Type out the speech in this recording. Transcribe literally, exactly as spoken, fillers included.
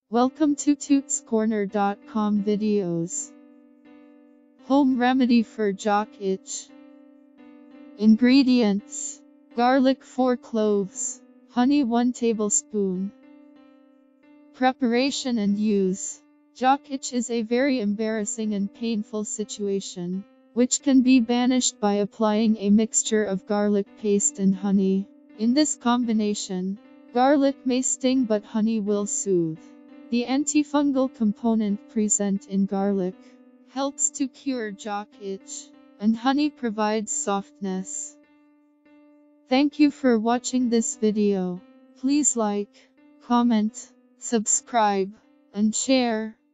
Welcome to toots corner dot com videos. Home remedy for jock itch. Ingredients: garlic four cloves, honey one tablespoon. Preparation and use. Jock itch is a very embarrassing and painful situation, which can be banished by applying a mixture of garlic paste and honey. In this combination, garlic may sting but honey will soothe. The antifungal component present in garlic helps to cure jock itch, and honey provides softness. Thank you for watching this video. Please like, comment, subscribe, and share.